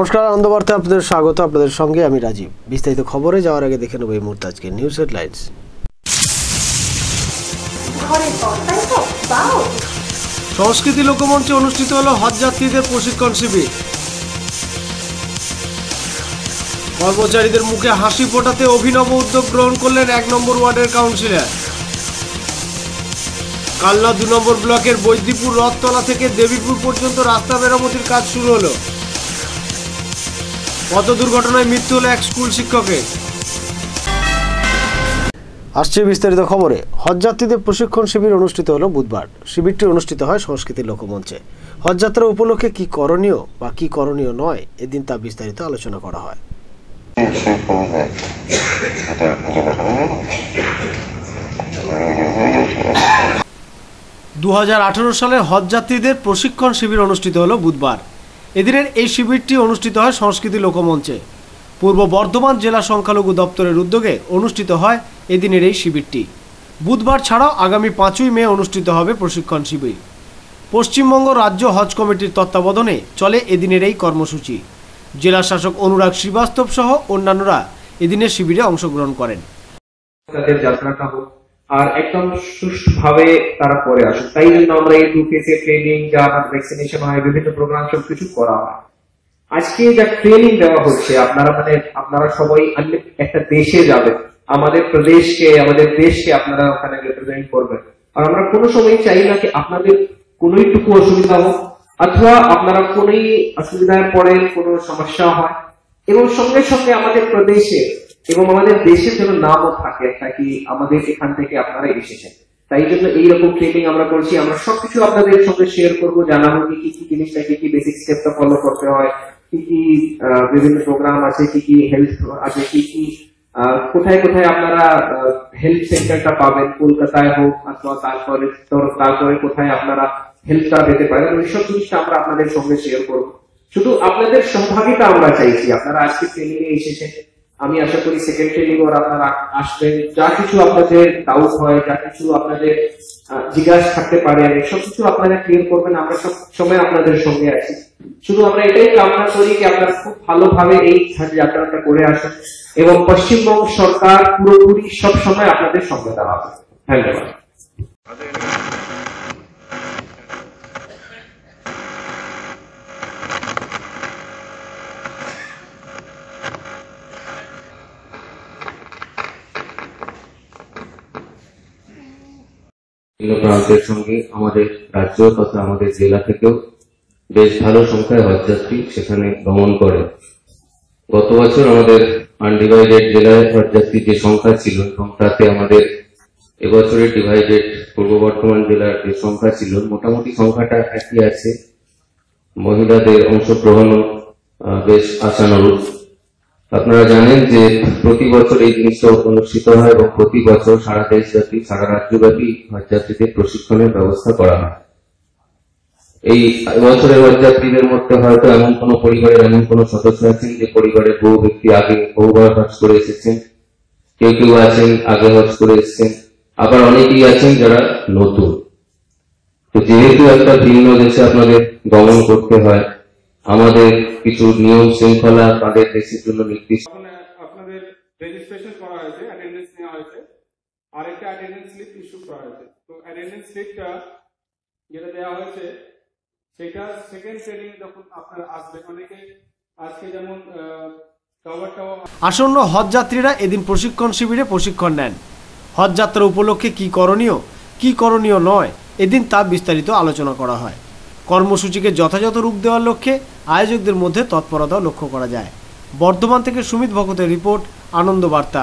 নমস্কার, আনন্দবার্তায় আপনাদের স্বাগত। আপনাদের সঙ্গে আমি রাজীব। বিস্তারিত খবরে যাওয়ার আগে দেখে নেব এই মুহূর্তে আজকে নিউজ হেডলাইন্স। সংস্কৃতি লোকমঞ্চে অনুষ্ঠিত হলো হজ যাত্রীদের প্রশিক্ষণ শিবির। কর্মচারীদের মুখে হাসি ফোটাতে অভিনব উদ্যোগ গ্রহণ করলেন 1 নম্বর ওয়ার্ডের কাউন্সিলর। কালনা 2 নম্বর ব্লকের বৈদ্যপুর রথতলা থেকে দেবীপুর পর্যন্ত রাস্তা মেরামতির কাজ শুরু হলো। পথ দুর্ঘটনায় মৃত্যু হলো এক স্কুল শিক্ষকের। আসছে বিস্তারিত খবরে। হজযাত্রীদের প্রশিক্ষণ শিবির অনুষ্ঠিত হলো বুধবার। শিবিরটি অনুষ্ঠিত হয় সংস্কৃতি লোকমঞ্চে। হজযাত্রা উপলক্ষে কি করণীয় বা কি করণীয় নয়, এদিন তা বিস্তারিত আলোচনা করা হয়। 2018 সালের হজযাত্রীদের প্রশিক্ষণ শিবির অনুষ্ঠিত হলো বুধবার। এদিনের এই শিবিরটি অনুষ্ঠিত হয় সংস্কৃতি লোকমঞ্চে। পূর্ব বর্ধমান জেলা সংখ্যালঘু দপ্তরের উদ্যোগে অনুষ্ঠিত হয় এদিনের এই শিবিরটি। বুধবার ছাড়াও আগামী 5ই মে অনুষ্ঠিত হবে প্রশিক্ষণ শিবির। পশ্চিমবঙ্গ রাজ্য হজ কমিটির তত্ত্বাবধানে চলে এদিনের এই কর্মসূচি। জেলা শাসক অনুরাগ শ্রীবাস্তব সহ অন্যান্যরা এদিনের শিবিরে অংশগ্রহণ করেন। তাদের যাত্রাটা হোক আর একদম সুষ্ঠুভাবে তারা করে আসুক, তাই জন্য আমরা এই 2 ফেজে ট্রেনিং, যা ভ্যাকসিনেশন হয়, বিভিন্ন প্রোগ্রাম সবকিছু করা হয়। আজকে যা ট্রেনিং দেওয়া হচ্ছে, আপনারা সবাই একটা দেশে যাবেন, আমাদের প্রদেশকে, আমাদের দেশকে আপনারা ওখানে রিপ্রেজেন্ট করবেন। আর আমরা কোনো সময় চাই না কি আপনাদের কোনোইটুকু অসুবিধা হোক অথবা আপনারা কোনোই অসুবিধায় পড়ে, কোনো সমস্যা হয়, এবং সঙ্গে সঙ্গে আমাদের প্রদেশে এবং আমাদের দেশের জন্য নামও থাকে নাকি আমাদের এখান থেকে আপনারা এসেছেন। তাই জন্য এইরকম ট্রেনিং আমরা করছি। আমরা সবকিছু আপনাদের সঙ্গে শেয়ার করবো, জানাবো কি কি জিনিসটা, কি কি বেসিক স্টেপটা ফলো করতে হয়, কি কি বিভিন্ন প্রোগ্রাম আছে, কি কি হেলথ আছে, কি কি কোথায় কোথায় আপনারা হেলথ সেন্টারটা পাবেন, কলকাতায় হোক অথবা তারপরে কোথায় আপনারা হেল্পটা পেতে পারেন, ওইসব জিনিসটা আমরা আপনাদের সঙ্গে শেয়ার করবো। শুধু আপনাদের সহভাগিতা আমরা চাইছি। আপনারা আজকে ট্রেনিং এ এসেছেন, আমি আশা করি সেকেন্ড ট্রেনিং ওর আপনারা আসবেন। যা কিছু আপনাদের ডাউট হয়, যা কিছু আপনাদের জিজ্ঞাসা থাকতে পারে, সব কিছু আপনারা ক্লিয়ার করবেন। আমরা সব সময় আপনাদের সঙ্গে আছি। শুধু আমরা এটাই কামনা করি যে আপনারা খুব ভালোভাবে এই যাত্রাটা করে আসেন এবং পশ্চিমবঙ্গ সরকার পুরোপুরি সব সময় আপনাদের সঙ্গে দাঁড়াবে। ধন্যবাদ। বিভিন্ন প্রান্তের সঙ্গে আমাদের রাজ্য তথা আমাদের জেলা থেকেও বেশ ভালো সংখ্যায় হজযাত্রী সেখানে ভ্রমণ করে। গত বছর আমাদের আনডিভাইডেড জেলায় হজযাত্রীর যে সংখ্যা ছিল এবং তাতে আমাদের এবছরের ডিভাইডেড পূর্ব বর্ধমান জেলার যে সংখ্যা ছিল, মোটামুটি সংখ্যাটা একই আছে। মহিলাদের অংশগ্রহণও বেশ আশানুরূপ। আপনারা জানেন যে প্রতি বছর এই জিনিসটা অনুষ্ঠিত হয় এবং প্রতি বছর সারা দেশব্যাপী, সারা রাজ্যব্যাপী হজযাত্রীদের প্রশিক্ষণের ব্যবস্থা করা হয়। এই বছরের হজযাত্রীদের মধ্যে হয়তো এমন কোনো পরিবারের এমন কোনো সদস্য আছেন যে পরিবারের বহু ব্যক্তি আগে বহুবার হজ করে এসেছেন, কেউ কেউ আছেন আগে হজ করে এসেছেন, আবার অনেকেই আছেন যারা নতুন। তো যেহেতু একটা ভিন্ন দেশে আপনাদের গমন করতে হয়, আমাদের কিছু নিয়ম শৃঙ্খলা তাদের দেশের জন্য নির্দিষ্ট। আপনাদের রেজিস্ট্রেশন করা হয়েছে, অ্যাটেন্ডেন্স নেওয়া হয়েছে, আর একটা অ্যাটেন্ডেন্স স্লিপ ইস্যু করা হয়েছে। তো অ্যাটেন্ডেন্স স্লিপটা যেটা দেওয়া হয়েছে সেটা সেকেন্ড ট্রেনিং যখন আপনারা আসবেন, অনেকে আজকে যেমন আসন্ন হজযাত্রীরা এদিন প্রশিক্ষণ শিবিরে প্রশিক্ষণ নেন। হজযাত্রা উপলক্ষে কি করণীয় নয়, এদিন তা বিস্তারিত আলোচনা করা হয়। কর্মসূচিকে যথাযথ রূপ দেওয়ার লক্ষ্যে আয়োজকদের মধ্যে তৎপরতা লক্ষ্য করা যায়। বর্ধমান থেকে সুমিত ভগতের রিপোর্ট, আনন্দবার্তা।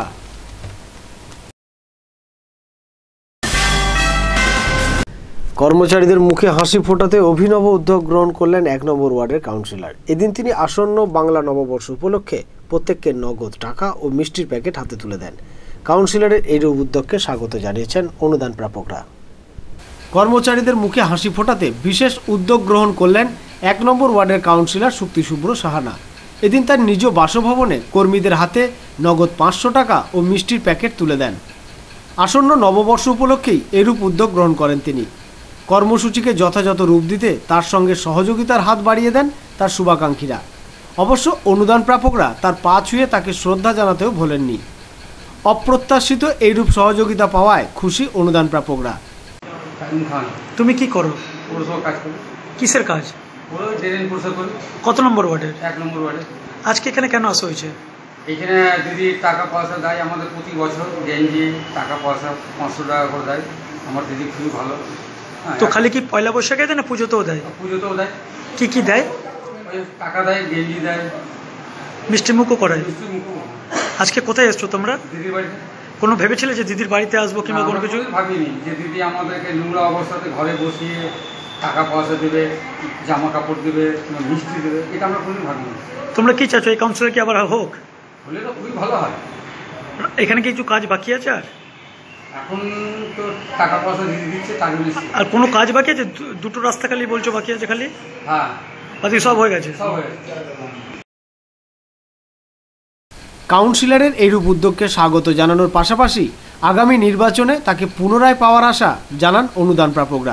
কর্মচারীদের মুখে হাসি ফোটাতে অভিনব উদ্যোগ গ্রহণ করলেন 1 নম্বর ওয়ার্ডের কাউন্সিলর। এদিন তিনি আসন্ন বাংলা নববর্ষ উপলক্ষে প্রত্যেককে নগদ টাকা ও মিষ্টির প্যাকেট হাতে তুলে দেন। কাউন্সিলরের এই উদ্যোগকে স্বাগত জানিয়েছেন অনুদান প্রাপকরা। কর্মচারীদের মুখে হাসি ফোটাতে বিশেষ উদ্যোগ গ্রহণ করলেন 1 নম্বর ওয়ার্ডের কাউন্সিলর শক্তি শুভ্র সাহানা। এদিন তার নিজ বাসভবনে কর্মীদের হাতে নগদ 500 টাকা ও মিষ্টির প্যাকেট তুলে দেন। আসন্ন নববর্ষ উপলক্ষেই এরূপ উদ্যোগ গ্রহণ করেন তিনি। কর্মসূচিকে যথাযথ রূপ দিতে তার সঙ্গে সহযোগিতার হাত বাড়িয়ে দেন তার শুভাকাঙ্ক্ষীরা। অবশ্য অনুদান প্রাপকরা তার পা ছুঁয়ে তাকে শ্রদ্ধা জানাতেও ভোলেননি। অপ্রত্যাশিত এইরূপ সহযোগিতা পাওয়ায় খুশি অনুদান প্রাপকরা। তুমি কি করো? পৌরসভা কাজ করি। কিসের কাজ? ওই ড্রেন পরিষ্কার করি। কত নম্বর ওয়ার্ডের? 1 নম্বর ওয়ার্ডে। আজকে এখানে কেন আসা হয়েছে? এখানে দিদি টাকা পয়সা দেয় আমাদের প্রতি বছর, গেঞ্জি টাকা পয়সা 500 টাকা করে দেয়। আমার দিদি খুবই ভালো। তো খালি কি পয়লা বৈশাখে দেয় না পুজোতেও দেয়? পুজোতেও দেয়। কি কি দেয়? ওই টাকা দেয়, গেঞ্জি দেয়, মিষ্টি মুখও করায়। মিষ্টি মুখও। আজকে কোথায় এসছো তোমরা? দিদির বাড়িতে। কোনো ভেবেছিলে যে দিদির বাড়িতে আসবো কিংবা কোনো কিছু? ভাবিনি যে দিদি আমাদেরকে নোংরা অবস্থাতে ঘরে বসিয়ে টাকা পয়সা দেবে, জামা কাপড় দেবে, মিষ্টি দেবে, এটা আমরা কোনোদিন ভাবিনি। তোমরা কি চাচ্ছো এই কাউন্সিলর কি আবার হোক? হলে তো খুবই ভালো হয়। এখানে কি কিছু কাজ বাকি আছে? আর এখন তো টাকা পয়সা দিদি দিচ্ছে, তার জন্য। আর কোনো কাজ বাকি আছে? দুটো রাস্তা খালি বলছো বাকি আছে খালি? হ্যাঁ, বাকি সব হয়ে গেছে। সব হয়ে গেছে। কাউন্সিলরের এইরূপ উদ্যোগকে স্বাগত জানানোর পাশাপাশি আগামী নির্বাচনে তাকে পুনরায় পাওয়ার আশা জানান অনুদান প্রাপকরা।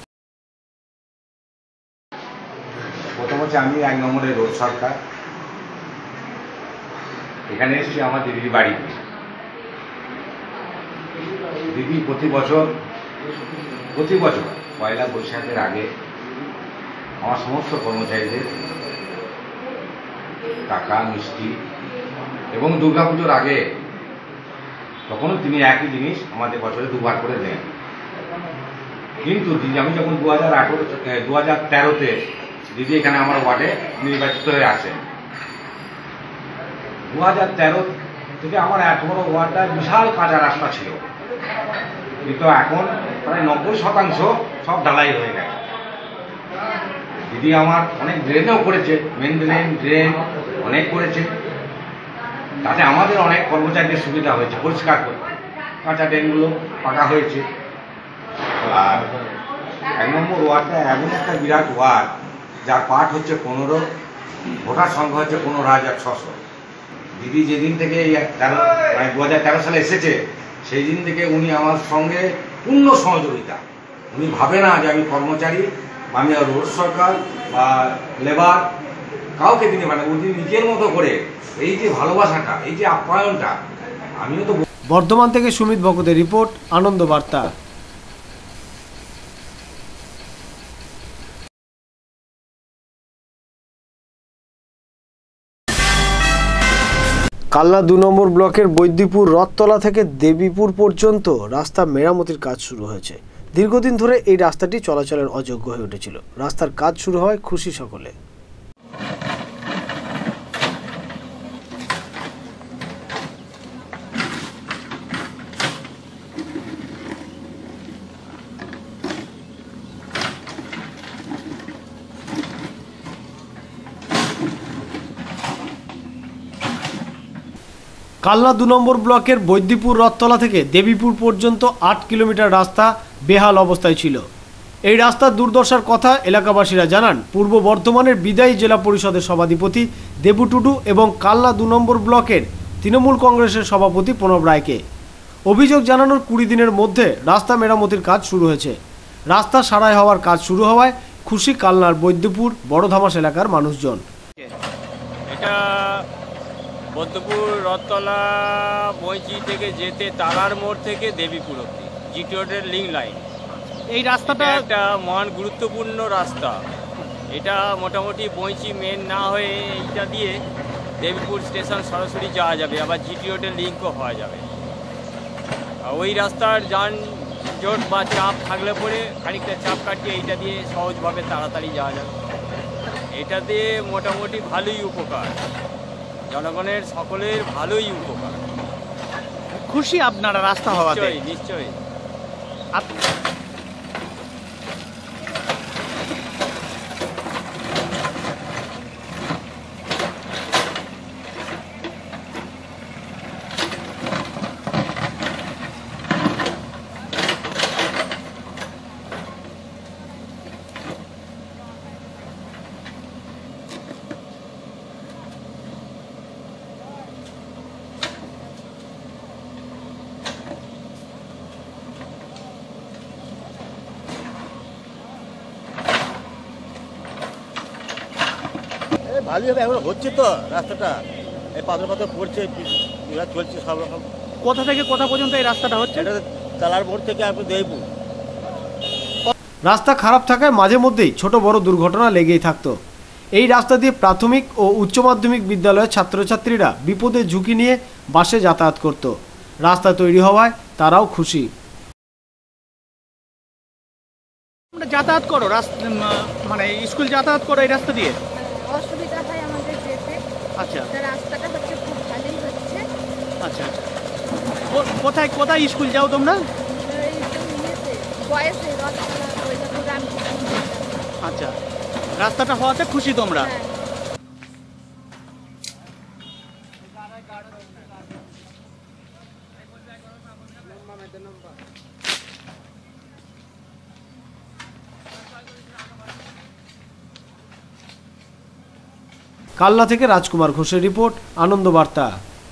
প্রথম হচ্ছে আমি 1 নম্বরের রোড সরকার, এখানে এসেছি আমার দিদির বাড়ি। দিদি প্রতি বছর পয়লা বৈশাখের আগে আমার সমস্ত কর্মচারীদের টাকা, মিষ্টি এবং দুর্গাপুজোর আগে তখনও তিনি একই জিনিস আমাদের বছরে 2বার করে দেন। কিন্তু দিদি আমি যখন 2013-তে দিদি এখানে আমার ওয়ার্ডে নির্বাচিত হয়ে আসে, 2013 থেকে আমার এত বড় ওয়ার্ডটা বিশাল কাঁচা রাস্তা ছিল, কিন্তু এখন প্রায় 90% সব ঢালাই হয়ে গেছে। দিদি আমার অনেক ড্রেনও করেছে, মেন ড্রেন অনেক করেছে, তাতে আমাদের অনেক কর্মচারীদের সুবিধা হয়েছে, পরিষ্কার করে কাঁচা ড্রেনগুলো পাকা হয়েছে। আর 1 নম্বর ওয়ার্ডটা এমন একটা বিরাট ওয়ার্ড যার পার্ট হচ্ছে 15, ভোটার সংখ্যা হচ্ছে 15,600। দিদি যেদিন থেকে 2013 সালে এসেছে সেই দিন থেকে উনি আমার সঙ্গে পূর্ণ সহযোগিতা। উনি ভাবে না যে আমি কর্মচারী বা আমি রোড সরকার বা লেবার, কাউকে তিনি মানে উনি নিজের মতো করে এই যে ভালোবাসাটা, এই যে আপ্যায়নটা, আমিও তো। বর্ধমান থেকে সুমিত ভগতের রিপোর্ট, আনন্দ বার্তা। কালনা 2 নম্বর ব্লকের বৈদ্যপুর রথতলা থেকে দেবীপুর পর্যন্ত রাস্তা মেরামতির কাজ শুরু হয়েছে। দীর্ঘদিন ধরে এই রাস্তাটি চলাচলের অযোগ্য হয়ে উঠেছিল। রাস্তার কাজ শুরু হয় খুশি সকলে। কালনা 2 নম্বর ব্লকের বৈদ্যপুর রথতলা থেকে দেবীপুর পর্যন্ত 8 কিলোমিটার রাস্তা বেহাল অবস্থায় ছিল। এই রাস্তার দুর্দশার কথা এলাকাবাসীরা জানান পূর্ব বর্ধমানের বিদায়ী জেলা পরিষদের সভাধিপতি দেবু টুডু এবং কালনা 2 নম্বর ব্লকের তৃণমূল কংগ্রেসের সভাপতি প্রণব রায়কে। অভিযোগ জানানোর 20 দিনের মধ্যে রাস্তা মেরামতির কাজ শুরু হয়েছে। রাস্তা সারাই হওয়ার কাজ শুরু হওয়ায় খুশি কালনার বৈদ্যপুর বড়ধামাস এলাকার মানুষজন। এটা বৈদ্যপুর রথতলা বইচি থেকে যেতে তারার মোড় থেকে দেবীপুর অব্দি জিটি রোডের লিঙ্ক লাইন। এই রাস্তাটা একটা মহান গুরুত্বপূর্ণ রাস্তা। এটা মোটামুটি বইচি মেন না হয়ে এইটা দিয়ে দেবীপুর স্টেশন সরাসরি যাওয়া যাবে, আবার জিটি রোডের লিঙ্কও হওয়া যাবে। ওই রাস্তার যানজট বা চাপ থাকলে পরে খানিকটা চাপ কাটিয়ে এইটা দিয়ে সহজভাবে তাড়াতাড়ি যাওয়া যাবে। এটা দিয়ে মোটামুটি ভালোই উপকার, জনগণের সকলের ভালোই উপকার। খুশি আপনারা রাস্তা হওয়াতে? নিশ্চয়ই। ভালোই হবে, এখন হচ্ছে তো রাস্তাটা, এই পাথর পাথর পড়ছে, চলছে সব রকম। কোথা থেকে কোথা পর্যন্ত এই রাস্তাটা হচ্ছে? এটা তালার মোড় থেকে আপনি দেবপুর। রাস্তা খারাপ থাকায় মাঝে মধ্যেই ছোট বড় দুর্ঘটনা লেগেই থাকতো। এই রাস্তা দিয়ে প্রাথমিক ও উচ্চ মাধ্যমিক বিদ্যালয়ের ছাত্রছাত্রীরা বিপদের ঝুঁকি নিয়ে বাসে যাতায়াত করত। রাস্তা তৈরি হওয়ায় তারাও খুশি। যাতায়াত করো মানে স্কুল যাতায়াত করো এই রাস্তা দিয়ে? অসুবিধা হয় আমাদের যেতে। আচ্ছা, রাস্তাটা হচ্ছে খুব ভালোই হচ্ছে। আচ্ছা আচ্ছা। কোথায় কোথায় স্কুল যাও তোমরা? আচ্ছা, রাস্তাটা হওয়াতে খুশি তোমরা? কালনা থেকে রাজকুমার ঘোষের রিপোর্ট, আনন্দ বার্তা।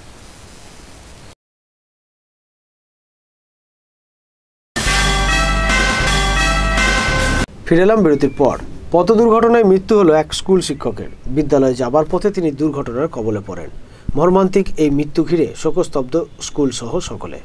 ফিরে এলাম বিরতির পর। পথ দুর্ঘটনায় মৃত্যু হলো এক স্কুল শিক্ষকের। বিদ্যালয়ে যাবার পথে তিনি দুর্ঘটনার কবলে পড়েন। মর্মান্তিক এই মৃত্যু ঘিরে শোকস্তব্ধ স্কুল সহ সকলে।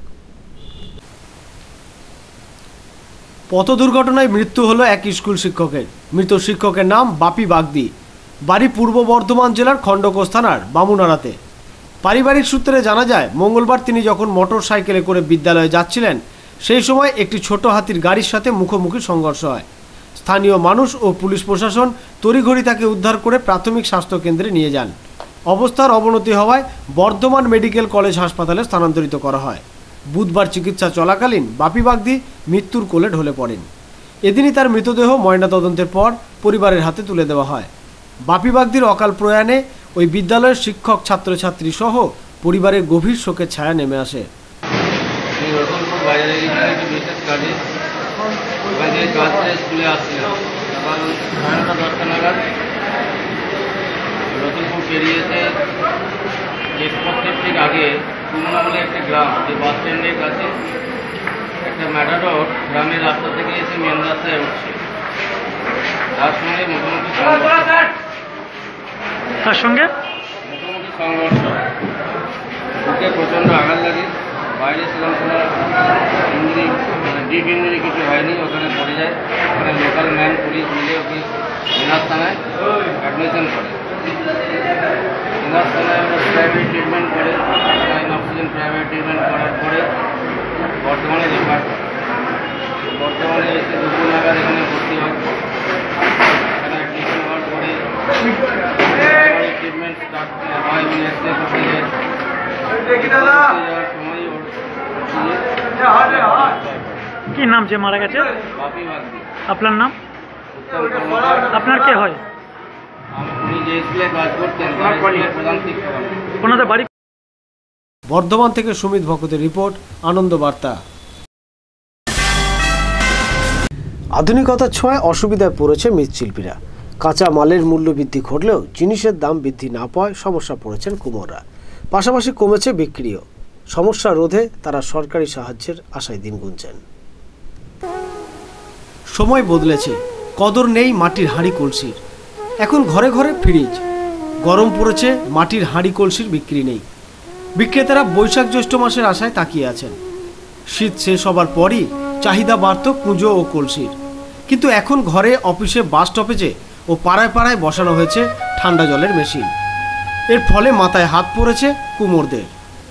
পথ দুর্ঘটনায় মৃত্যু হলো এক স্কুল শিক্ষকের। মৃত শিক্ষকের নাম বাপি বাগদি। বাড়ি পূর্ব বর্ধমান জেলার খণ্ডঘোষ থানার বামুনাড়াতে। পারিবারিক সূত্রে জানা যায়, মঙ্গলবার তিনি যখন মোটর সাইকেলে করে বিদ্যালয়ে যাচ্ছিলেন, সেই সময় একটি ছোট হাতির গাড়ির সাথে মুখোমুখি সংঘর্ষ হয়। স্থানীয় মানুষ ও পুলিশ প্রশাসন তড়িঘড়ি তাকে উদ্ধার করে প্রাথমিক স্বাস্থ্যকেন্দ্রে নিয়ে যান। অবস্থার অবনতি হওয়ায় বর্ধমান মেডিকেল কলেজ হাসপাতালে স্থানান্তরিত করা হয়। বুধবার চিকিৎসা চলাকালীন বাপি বাগদি মৃত্যুর কোলে ঢলে পড়েন। এদিনই তার মৃতদেহ ময়নাতদন্তের পর পরিবারের হাতে তুলে দেওয়া হয়। বাপি বাগদির অকাল প্রয়াণে ওই বিদ্যালয়ের শিক্ষক, ছাত্রছাত্রী সহ পরিবারের গভীর শোকের ছায়া নেমে আসে। স্কুলে আসছিলাম সকাল 9:10 নাগাদ। রতনপুর পেরিয়েতে চেকপোস্টের ঠিক আগে কুমনা বলে একটা গ্রাম, যে বাস স্ট্যান্ডের কাছে একটা ম্যাটাডোর গ্রামের রাস্তা থেকে এসে মেন রাস্তায় উঠছে। তার সঙ্গে মুখোমুখি সংঘর্ষ, বুকে প্রচণ্ড আঘাত লাগে। বাইরে সেরকম কোনো ইঞ্জুরি, ডিপ ইঞ্জুরি কিছু হয়নি। ওখানে পড়ে যায়। ওখানে লোকাল ম্যান পুলিশ মিলে ওকে এনআর থানায় অ্যাডমিশন করে। এনআর থানায় আমরা প্রাইভেট ট্রিটমেন্ট করে, অক্সিজেন প্রাইভেট ট্রিটমেন্ট করার পরে বর্তমানে রেফার করে। বর্তমানে এসে দুপুর নাগাদ এখানে ভর্তি হয়। এখানে অ্যাডমিশন হওয়ার পরে ট্রিটমেন্ট স্টার্ট হয়, এক্সরে করতে যায়। যাওয়ার সময় কি নাম যে মারা গেছে? বাপি বাগদি। আপনার নাম? আপনার কে হয়? উনি যে স্কুলে কাজ করতেন, প্রধান শিক্ষক। ওনাদের বাড়ি? বর্ধমান থেকে সুমিত ভকতের রিপোর্ট, আনন্দ বার্তা। আধুনিকতার ছোঁয়ায় অসুবিধায় পড়েছে মৃৎশিল্পীরা। কাঁচা মালের মূল্য বৃদ্ধি ঘটলেও জিনিসের দাম বৃদ্ধি না পাওয়ায় সমস্যা পড়েছেন কুমোররা। পাশাপাশি কমেছে বিক্রিও। সমস্যা রোধে তারা সরকারি সাহায্যের আশায় দিন গুনছেন। সময় বদলেছে, কদর নেই মাটির হাঁড়ি কলসির। এখন ঘরে ঘরে ফ্রিজ। গরম পড়েছে, মাটির হাঁড়ি কলসির বিক্রি নেই। বিক্রেতারা বৈশাখ জ্যৈষ্ঠ মাসের আশায় তাকিয়ে আছেন। শীত শেষ হবার পরই চাহিদা বাড়ত কুঁজো ও কলসির। কিন্তু এখন ঘরে, অফিসে, বাস স্টপেজে ও পাড়ায় পাড়ায় বসানো হয়েছে ঠান্ডা জলের মেশিন। এর ফলে মাথায় হাত পড়েছে কুমোরদের।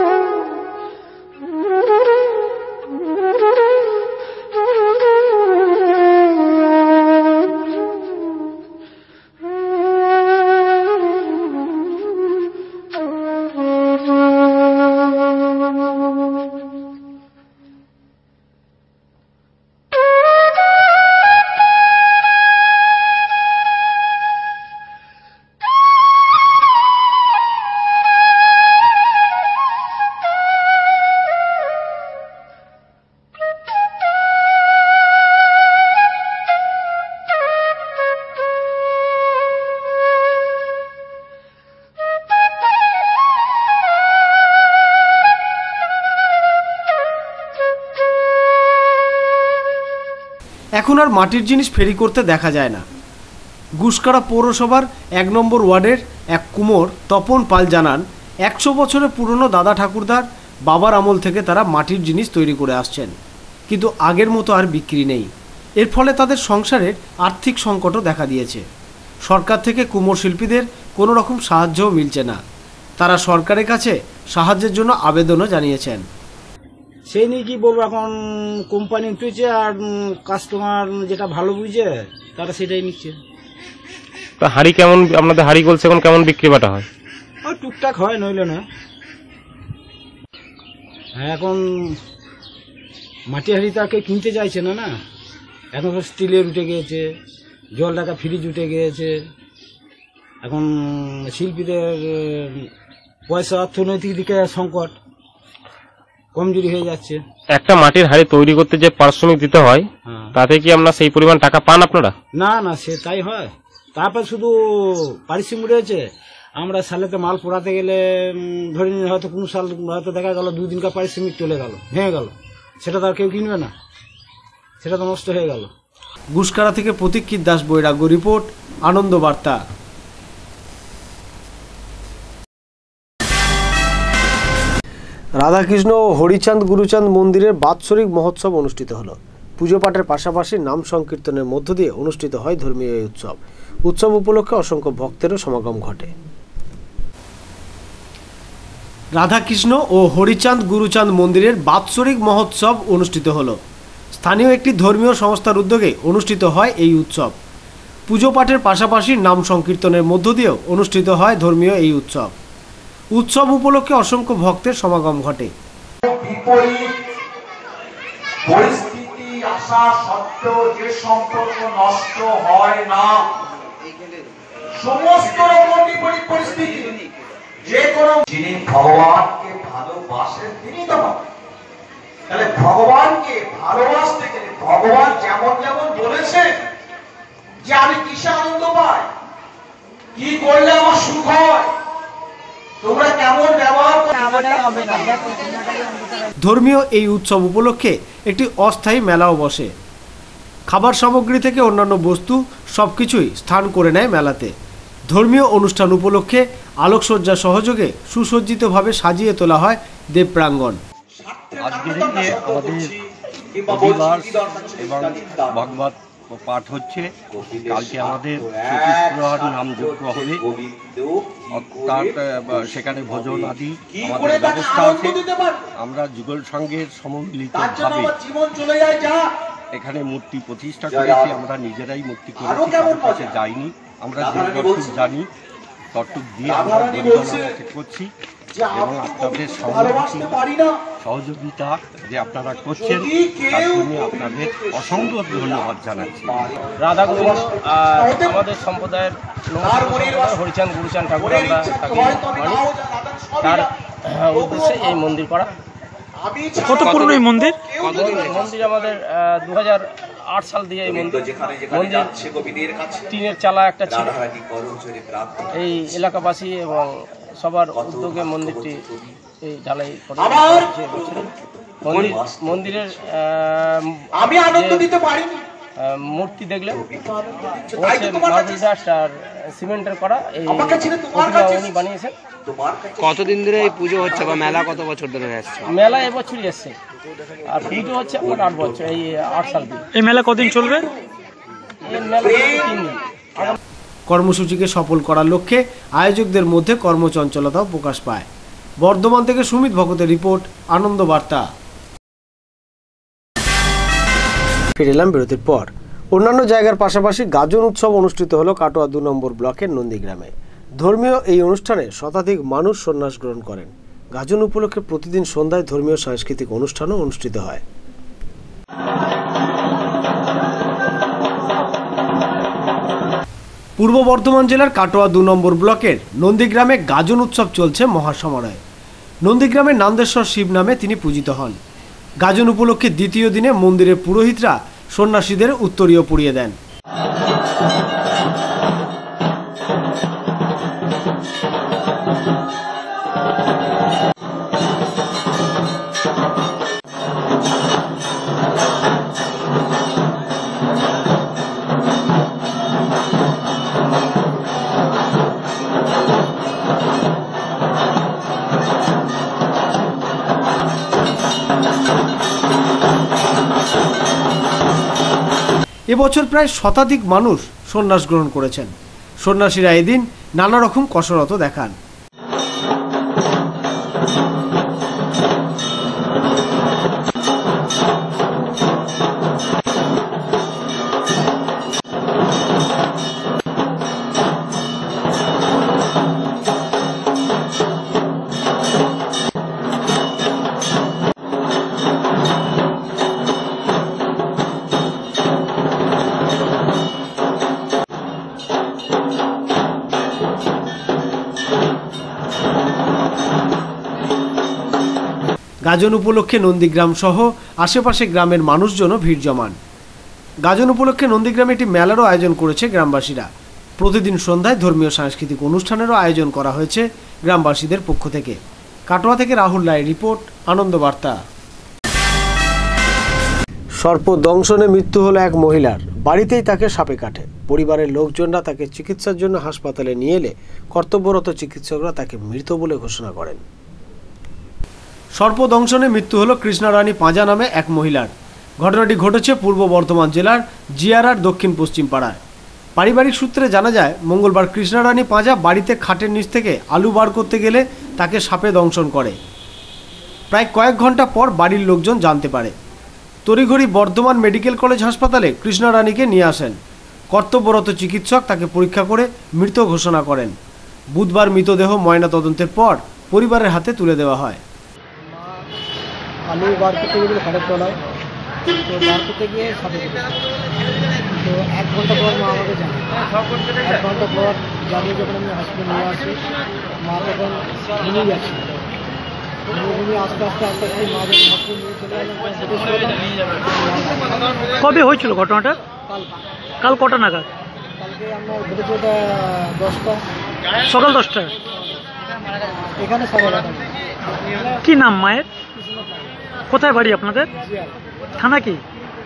এখন আর মাটির জিনিস ফেরি করতে দেখা যায় না। গুসকাড়া পৌরসভার 1 নম্বর ওয়ার্ডের এক কুমোর তপন পাল জানান 100 বছরের পুরনো দাদা ঠাকুরদার বাবার আমল থেকে তারা মাটির জিনিস তৈরি করে আসছেন, কিন্তু আগের মতো আর বিক্রি নেই। এর ফলে তাদের সংসারের আর্থিক সংকটও দেখা দিয়েছে। সরকার থেকে কুমোর শিল্পীদের কোনো রকম সাহায্যও মিলছে না। তারা সরকারের কাছে সাহায্যের জন্য আবেদনও জানিয়েছেন। সেই নিয়ে কি বলবো, এখন কোম্পানি উঠেছে আর কাস্টমার যেটা ভালো বুঝে তারা সেটাই নিচ্ছে। হাড়ি কেমন, আপনাদের হাড়ি গোলস এখন কেমন বিক্রি বাটা হয়? ওই টুকটাক হয়, নইলে না। হ্যাঁ, এখন মাটি হাড়ি তো আর কেউ কিনতে চাইছে না। না, এখন স্টিলের উঠে গিয়েছে, জল ঢাকা ফ্রিজ উঠে গিয়েছে। এখন শিল্পীদের পয়সা, অর্থনৈতিক দিকে সংকট, কমজোরি হয়ে যাচ্ছে। একটা মাটির হাড়ি তৈরি করতে যে পারিশ্রমিক দিতে হয়, তাতে কি আপনারা সেই পরিমাণ টাকা পান আপনারা? না না, সে তাই হয়। তারপর শুধু পারিশ্রমিক রয়েছে। আমরা সালেতে মাল পোড়াতে গেলে ধরে নিন হয়তো কোনো সাল হয়তো দেখা গেল 2 দিনকার পারিশ্রমিক চলে গেল, ভেঙে গেল, সেটা তো আর কেউ কিনবে না, সেটা তো নষ্ট হয়ে গেল। গুসকারা থেকে প্রতীক্ষিত দাস বৈরাগ্য রিপোর্ট, আনন্দ বার্তা। রাধাকৃষ্ণ ও হরিচাঁদ গুরুচাঁদ মন্দিরের বাৎসরিক মহোৎসব অনুষ্ঠিত হলো। পুজো পাঠের পাশাপাশি নাম সংকীর্তনের মধ্য দিয়ে অনুষ্ঠিত হয় ধর্মীয় এই উৎসব। উৎসব উপলক্ষে অসংখ্য ভক্তেরও সমাগম ঘটে। রাধাকৃষ্ণ ও হরিচাঁদ গুরুচাঁদ মন্দিরের বাৎসরিক মহোৎসব অনুষ্ঠিত হলো। স্থানীয় একটি ধর্মীয় সংস্থার উদ্যোগে অনুষ্ঠিত হয় এই উৎসব। পুজো পাঠের পাশাপাশি নাম সংকীর্তনের মধ্য দিয়েও অনুষ্ঠিত হয় ধর্মীয় এই উৎসব। উৎসব উপলক্ষে অসংখ্য ভক্তের সমাগম ঘটে। পরিস্থিতি আসা সত্ত্বেও যে সম্পর্ক নষ্ট হয় না, সমস্ত রকম বিপরীত পরিস্থিতি, যে কোনো যিনি ভগবানকে ভালোবাসেন তিনি তো তাহলে ভগবানকে ভালোবাসতে গেলে ভগবান যেমন যেমন বলেছেন যে আমি কিসে আনন্দ পাই, কি করলে আমার সুখ হয়, তোমরা কেমন ব্যবহার হবে না। ধর্মীয় এই উৎসব উপলক্ষে একটি অস্থায়ী মেলাও বসে। খাবার সামগ্রী থেকে অন্যান্য বস্তু সবকিছুই স্থান করে নেয় মেলাতে। ধর্মীয় অনুষ্ঠান উপলক্ষে আলোকসজ্জা সহযোগে সুসজ্জিতভাবে সাজিয়ে তোলা হয় দেব প্রাঙ্গণ। আজকের দিনে আমাদের অধিবাস এবং ভগবত পাঠ হচ্ছে। কালকে আমাদের চতুষ্প্রহর নামযজ্ঞ হবে, অর্থাৎ সেখানে ভোজন আদি আমাদের ব্যবস্থা আছে। আমরা যুগল সংঘের সম্মিলিতভাবে এখানে মূর্তি প্রতিষ্ঠা করেছি। আমরা নিজেরাই মূর্তি করেছি, কারোর কাছে যাইনি। আমরা যে তট্টুক জানি তট্টুক দিয়ে আমরা করছি এবং আপনাদের সহযোগিতা যে আপনারা করছেন তার জন্য আপনাদের অসংখ্য ধন্যবাদ জানাচ্ছি। রাধা গোবিন্দ আমাদের সম্প্রদায়ের হরিচাঁদ গুরুচাঁদ ঠাকুর আমরা তাকে মানি। তার উদ্দেশ্যে এই মন্দির করা। কত পুরনো এই মন্দির? মন্দির আমাদের 2008 সাল দিয়ে এই মন্দির টিনের চালা একটা ছিল। এই এলাকাবাসী এবং সবার উদ্যোগে মন্দিরটি এই ঢালাই করে মন্দিরের মূর্তি দেখলে মার্বেল ডাস্ট আর সিমেন্টের করা এই উনি বানিয়েছেন। কতদিন ধরে এই পুজো হচ্ছে বা মেলা কত বছর ধরে আসছে? মেলা এবছরই এসছে, আর পুজো হচ্ছে আপনার 8 বছর, এই 8 সাল থেকে। এই মেলা কদিন চলবে? এই মেলা 3 দিন। কর্মসূচিকে সফল করার লক্ষ্যে আয়োজকদের মধ্যে কর্মচঞ্চলতাও প্রকাশ পায়। বর্ধমান থেকে সুমিত ভগতের রিপোর্ট, আনন্দ বার্তা। ফিরে এলাম বিরতির পর। অন্যান্য জায়গার পাশাপাশি গাজন উৎসব অনুষ্ঠিত হলো কাটোয়া 2 নম্বর ব্লকের নন্দীগ্রামে। ধর্মীয় এই অনুষ্ঠানে শতাধিক মানুষ সন্ন্যাস গ্রহণ করেন। গাজন উপলক্ষে প্রতিদিন সন্ধ্যায় ধর্মীয় সাংস্কৃতিক অনুষ্ঠানও অনুষ্ঠিত হয়। পূর্ব বর্ধমান জেলার কাটোয়া 2 নম্বর ব্লকের নন্দীগ্রামে গাজন উৎসব চলছে মহাসমারোহে। নন্দীগ্রামের নান্দেশ্বর শিব নামে তিনি পূজিত হন। গাজন উপলক্ষে দ্বিতীয় দিনে মন্দিরের পুরোহিতরা সন্ন্যাসীদের উত্তরীয় পুড়িয়ে দেন। এবছর প্রায় শতাধিক মানুষ সন্ন্যাস গ্রহণ করেছেন। সন্ন্যাসীরা এদিন নানা রকম কসরত দেখান। গাজন উপলক্ষে নন্দীগ্রাম সহ আশেপাশে গ্রামের মানুষজনও ভিড় জমান। গাজন উপলক্ষে নন্দীগ্রামে একটি মেলারও আয়োজন করেছে গ্রামবাসীরা। প্রতিদিন সন্ধ্যায় ধর্মীয় সাংস্কৃতিক অনুষ্ঠানেরও আয়োজন করা হয়েছে গ্রামবাসীদের পক্ষ থেকে। কাটোয়া থেকে রাহুল রায়ের রিপোর্ট, আনন্দ বার্তা। সর্প দংশনে মৃত্যু হলো এক মহিলার। বাড়িতেই তাকে সাপে কাটে। পরিবারের লোকজনরা তাকে চিকিৎসার জন্য হাসপাতালে নিয়ে এলে কর্তব্যরত চিকিৎসকরা তাকে মৃত বলে ঘোষণা করেন। সর্পদংশনে মৃত্যু হলো কৃষ্ণারানী পাঁজা নামে এক মহিলার। ঘটনাটি ঘটেছে পূর্ব বর্ধমান জেলার জিয়ারার দক্ষিণ পশ্চিম পাড়ায়। পারিবারিক সূত্রে জানা যায়, মঙ্গলবার কৃষ্ণারানী পাঁজা বাড়িতে খাটের নিচ থেকে আলু বার করতে গেলে তাকে সাপে দংশন করে। প্রায় কয়েক ঘন্টা পর বাড়ির লোকজন জানতে পারে। তড়িঘড়ি বর্ধমান মেডিকেল কলেজ হাসপাতালে কৃষ্ণারানীকে নিয়ে আসেন। কর্তব্যরত চিকিৎসক তাকে পরীক্ষা করে মৃত ঘোষণা করেন। বুধবার মৃতদেহ ময়নাতদন্তের পর পরিবারের হাতে তুলে দেওয়া হয়। আলু বার করতে গেছিল খাটের তলায়, তো বার করতে গিয়ে সাপে কেটেছে। তো 1 ঘন্টা পর মা আমাকে জানায়। 1 ঘন্টা পর জানিয়ে যখন আমি হসপিটালে নিয়ে আসি, মা তখন ঘুমিয়ে যাচ্ছিল। ঘুমিয়ে আস্তে আস্তে আস্তে আস্তে মা যখন হসপিটালে নিয়ে চলে গেলাম। কবে হয়েছিল ঘটনাটা? কাল কটা নাগাদ? কালকে আমার ঘটেছে ওটা 10টা, সকাল 10টায়। এখানে 11:30। কি নাম মায়ের? কোথায় বাড়ি আপনাদের? থানা কি?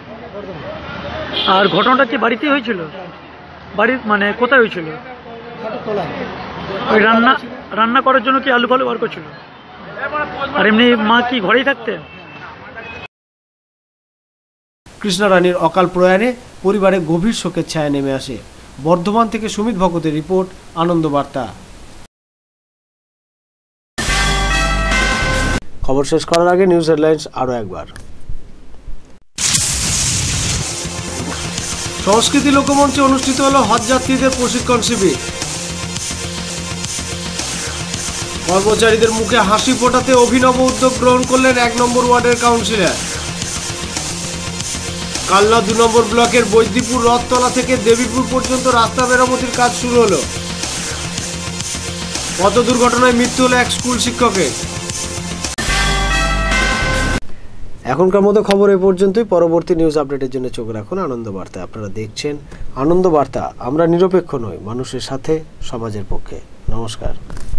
আর ঘটনাটা কি বাড়িতেই হয়েছিল? বাড়ির মানে কোথায় হয়েছিল? ওই রান্না করার জন্য কি আলু ফালু বার করছিল? আর এমনি মা কি ঘরেই থাকতেন? কৃষ্ণারানীর অকাল প্রয়াণে পরিবারে গভীর শোকের ছায়া নেমে আসে। বর্ধমান থেকে সুমিত ভগতের রিপোর্ট, আনন্দ বার্তা। খবর শেষ করার আগে নিউজ হেডলাইন্স আরও একবার। সংস্কৃতি লোকমঞ্চে অনুষ্ঠিত হলো হজ যাত্রীদের প্রশিক্ষণ শিবির। কর্মচারীদের মুখে হাসি ফোটাতে অভিনব উদ্যোগ গ্রহণ করলেন 1 নম্বর ওয়ার্ডের কাউন্সিলর। কালনা 2 নম্বর ব্লকের বৈদ্যপুর রথতলা থেকে দেবীপুর পর্যন্ত রাস্তা মেরামতির কাজ শুরু হলো। পথ দুর্ঘটনায় মৃত্যু হলো এক স্কুল শিক্ষকের। এখনকার মতো খবর এ পর্যন্তই। পরবর্তী নিউজ আপডেটের জন্য চোখ রাখুন আনন্দ বার্তা। আপনারা দেখছেন আনন্দ বার্তা। আমরা নিরপেক্ষ নই, মানুষের সাথে, সমাজের পক্ষে। নমস্কার।